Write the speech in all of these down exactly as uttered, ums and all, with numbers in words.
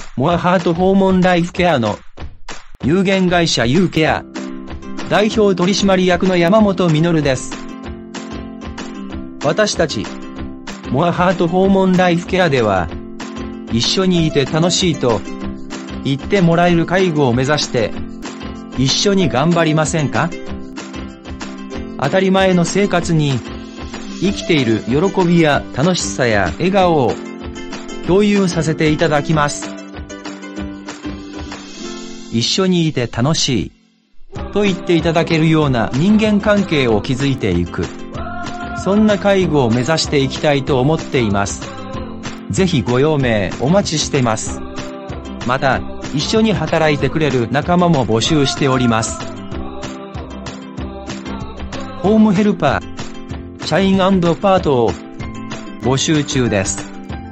モアハート訪問ライフケアの有限会社ユーケア代表取締役の山本実です。私たちモアハート訪問ライフケアでは、一緒にいて楽しいと言ってもらえる介護を目指して一緒に頑張りませんか？当たり前の生活に生きている喜びや楽しさや笑顔を共有させていただきます。一緒にいて楽しいと言っていただけるような人間関係を築いていく、そんな介護を目指していきたいと思っています。ぜひご用命お待ちしてます。また、一緒に働いてくれる仲間も募集しております。ホームヘルパー、社員&パートを募集中です。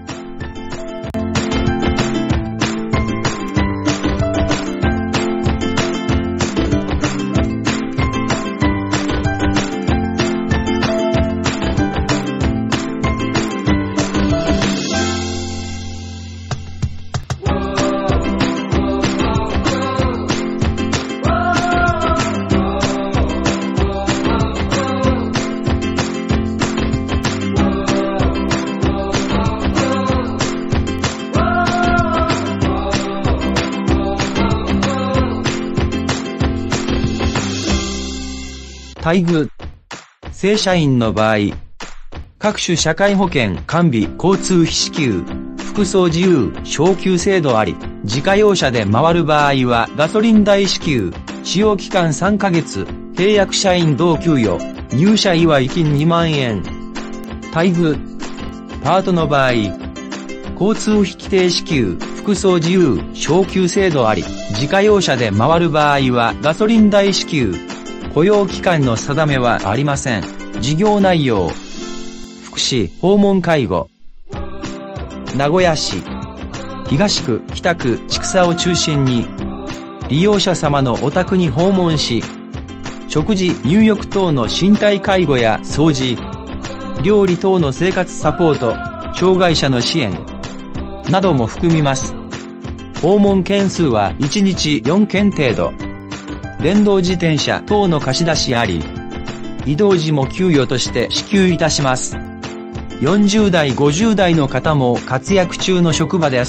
待遇。正社員の場合、各種社会保険完備交通費支給、服装自由昇給制度あり、自家用車で回る場合はガソリン代支給、使用期間さんかげつ、契約社員同給与、入社祝い金にまんえん。待遇。パートの場合、交通費規定支給、服装自由昇給制度あり、自家用車で回る場合はガソリン代支給、雇用期間の定めはありません。事業内容。福祉、訪問介護。名古屋市、東区、北区、千種を中心に、利用者様のお宅に訪問し、食事、入浴等の身体介護や掃除、料理等の生活サポート、障害者の支援、なども含みます。訪問件数はいちにちよんけん程度。電動自転車等の貸し出しあり、移動時も給与として支給いたします。よんじゅうだいごじゅうだいの方も活躍中の職場です。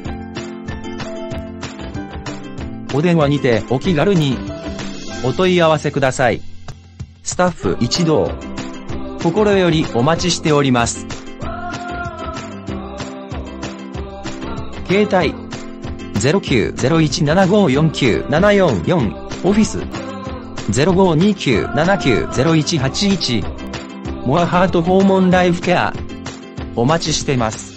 お電話にてお気軽にお問い合わせください。スタッフ一同心よりお待ちしております。携帯 ゼロきゅう ゼロいち ななご よんきゅう ななよんよんオフィス ゼロごにきゅう ななきゅう ゼロいちはちいちモアハート訪問ライフケアお待ちしてます。